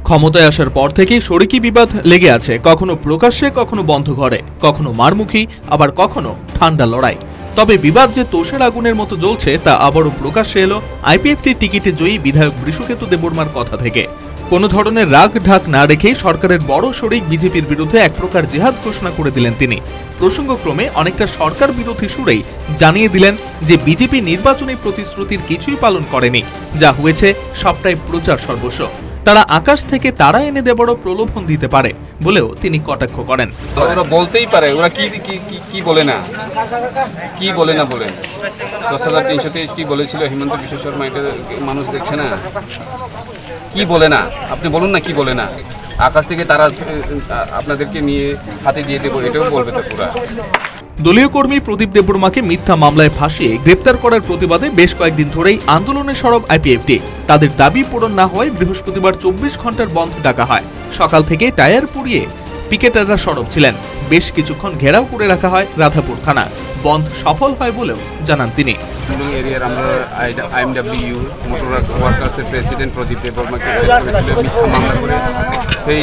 ক্ষমতায় আসার পর থেকেই শরিকি বিবাদ লেগে আছে, কখনো প্রকাশ্যে, কখনো বন্ধ ঘরে, কখনো মারমুখী, আবার কখনো ঠান্ডা লড়াই। তবে বিবাদ যে তোষের আগুনের মতো জ্বলছে তা আবারও প্রকাশ্যে এলো আইপিএফটির টিকিটে জয়ী বিধায়ক বৃষকেতু দেববর্মার কথা থেকে। কোনো ধরনের রাগ ঢাক না রেখেই সরকারের বড় শরিক বিজেপির বিরুদ্ধে এক প্রকার জিহাদ ঘোষণা করে দিলেন তিনি। প্রসঙ্গক্রমে অনেকটা সরকার বিরোধী সুরেই জানিয়ে দিলেন যে বিজেপি নির্বাচনী প্রতিশ্রুতির কিছুই পালন করেনি, যা হয়েছে সবটাই প্রচার সর্বস্ব। তারা আকাশ থেকে তারা এনে দেবারও প্রলোভন দিতে পারে বলেও তিনি কটাক্ষ করেন। ওরা বলতেই পারে, ওরা কি বলে না, কি বলে না বলে 10,323 কি বলেছিল হিমন্ত বিশ্ব শর্মা, এটা মানুষ দেখছে না? কি বলে না আপনি বলুন না, কি বলে না? আকাশ থেকে তারা আপনাদেরকে নিয়ে হাতে দিয়ে দেবো, এটাও বলবে তো পুরা। দলীয় কর্মী প্রদীপ দেববর্মাকে মিথ্যা মামলায় ফাঁসিয়ে গ্রেপ্তার করার প্রতিবাদে বেশ কয়েকদিন ধরেই আন্দোলনে সরব আইপিএফটি। তাদের দাবি পূরণ না হওয়ায় বৃহস্পতিবার 24 ঘন্টার বন্ধ ডাকা হয়। সকাল থেকে টায়ার পুড়িয়ে পিকেটাররা সরব ছিলেন। বেশ কিছুক্ষণ ঘেরাও করে রাখা হয় রাধাপুর থানা। বন্ধ সফল হয় বলেও জানান তিনি। এরিয়ার আমরা আইএমডব্লিউ মোটর ওয়ার্কার্সের প্রেসিডেন্ট প্রদীপ দেববর্মাকে অ্যারেস্ট করেছিল মিথ্যা মামলা করে। সেই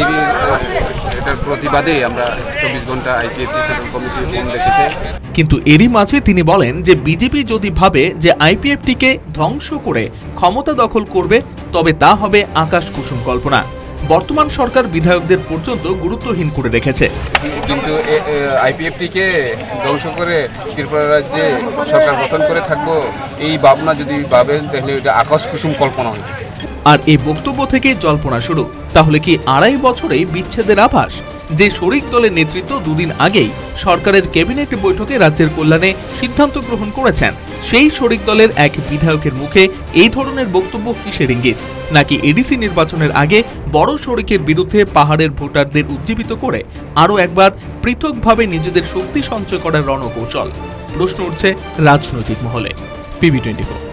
এটার প্রতিবাদে আমরা 24 ঘন্টা আইপিএফটি সেন্ট্রাল কমিটির ফোন দেখেছি। কিন্তু এরই মাঝে তিনি বলেন যে বিজেপি যদি ভাবে যে আইপিএফটিকে ধ্বংস করে ক্ষমতা দখল করবে, তবে তা হবে আকাশ কুসুম কল্পনা। বর্তমান সরকার বিধায়কদের পর্যন্ত গুরুত্বহীন করে রেখেছে। কিন্তু আইপিএফটিকে ধ্বংস করে ত্রিপুরা রাজ্যে সরকার গঠন করে থাকবো, এই ভাবনা যদি ভাবেন তাহলে এটা আকাশ কুসুম কল্পনা হবে। আর এই বক্তব্য থেকে জল্পনা শুরু। তাহলে কি 2.5 বছরেই বিচ্ছেদের আভাস? যে শরিক দলের নেতৃত্ব দুদিন আগেই সরকারের ক্যাবিনেট বৈঠকে রাজ্যের কল্যাণে সিদ্ধান্ত গ্রহণ করেছেন, সেই শরিক দলের এক বিধায়কের মুখে এই ধরনের বক্তব্য কিসের ইঙ্গিত? নাকি এডিসি নির্বাচনের আগে বড় শরিকের বিরুদ্ধে পাহাড়ের ভোটারদের উজ্জীবিত করে আরও একবার পৃথকভাবে নিজেদের শক্তি সঞ্চয় করার রণকৌশল? প্রশ্ন উঠছে রাজনৈতিক মহলে। PB24।